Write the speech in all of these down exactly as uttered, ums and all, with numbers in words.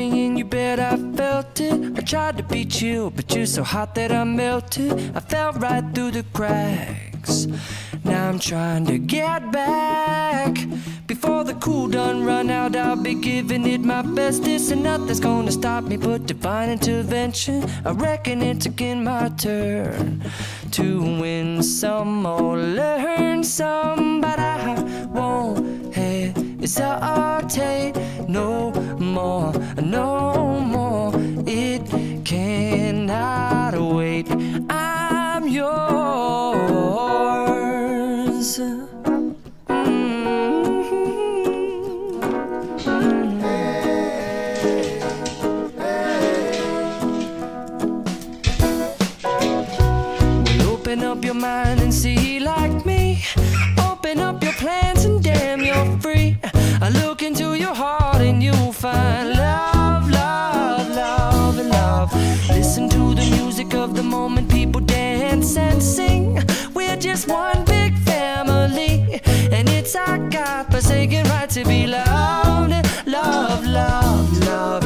me and you bet I felt it. I tried to be chill, but you're so hot that I melted. I fell right through the cracks. Now I'm trying to get back. Before the cool done run out, I'll be giving it my bestest, and nothing's gonna stop me but divine intervention. I reckon it's again my turn to win some or learn some, but I won't hesitate no more, no more. It cannot wait. I'm yours. Open up your mind and see like me. Open up your plans and damn, you're free. I look into your heart and you'll find love, love, love, and love. Listen to the music of the moment, people dance and sing. We're just one big family, and it's our God-forsaken right to be loved, love, love, love,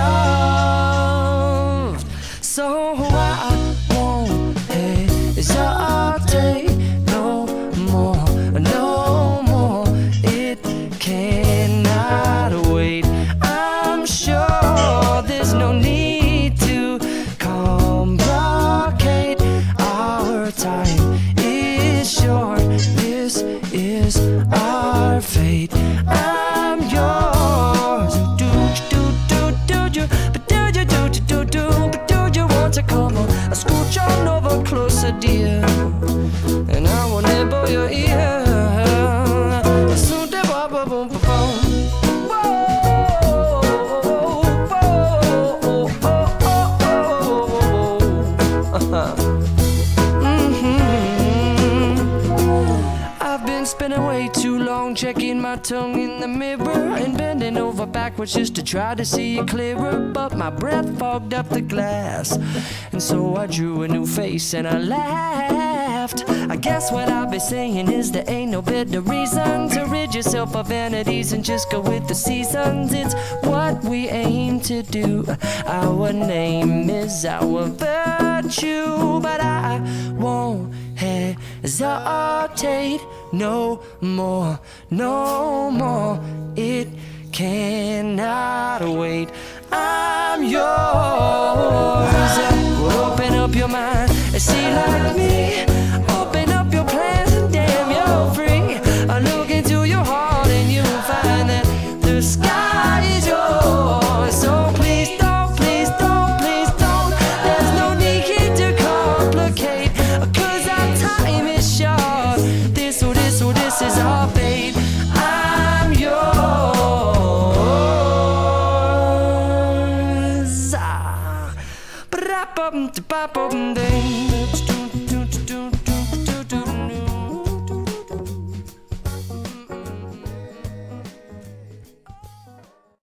loved. So I won't hesitate no more, no more. It cannot wait. I'm sure there's no need to complicate. Our time is short. This is our fate. I'm yours. Do do do do do, but do you do do do, but do you want to come on? I scooch on over closer, dear, and I will nibble your ear. Soon to boom, boom, boom, boom. I've been spending way too long checking my tongue in the mirror and bending over backwards just to try to see it clearer, but my breath fogged up the glass, and so I drew a new face and I laughed. I guess what I'll be saying is there ain't no better reason to rid yourself of vanities and just go with the seasons. It's what we aim to do. Our name is our virtue, but I won't hesitate no more, no more. It cannot wait. I'm yours. Well, open up your mind and see like me. Open up your plans and damn, you're free. I look into your heart and you'll find that the sky is yours. So please don't, please don't, please don't. There's no need to complicate, 'cause our time is short. This or this or this is our fate. I'm yours. Ah, ba-da-bum-da-ba-bum-ding.